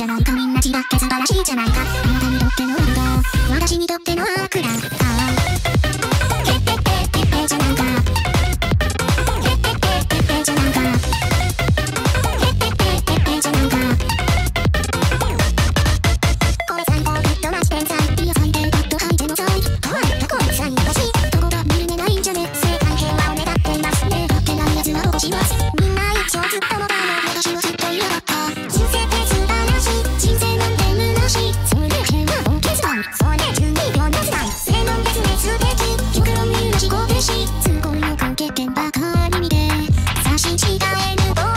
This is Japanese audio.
じゃないかみんな違って素晴らしいじゃないか。あなたにとっての運動、私にとっての悪だ。決定じゃないか。決定じゃないか。決定じゃないか。これ最高グッドマジ天才。いや最低グッドハイジェノサイド。とは言ったこいつは私。どこが見れないんじゃね。世界平和を願っています。願ってない奴は保護します。みんな一生ずっともだの私はずっと嫌だった。人生って素晴らしい。人生なんて虚しい。それ平和を決断。それ12秒の時代。正論ですね素敵。極論見る思考停止。都合よく欠点ばかり見て差し違えぬ